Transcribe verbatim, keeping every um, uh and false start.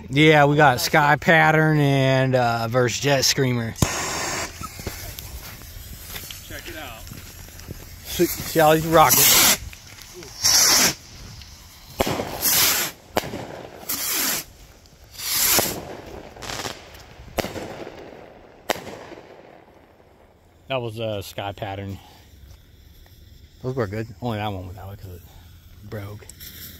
Yeah, we got Sky Pattern and uh, versus Jet Screamer. Check it out. See, see how he's rocking. That was a uh, Sky Pattern. Those were good. Only that one was out because it broke.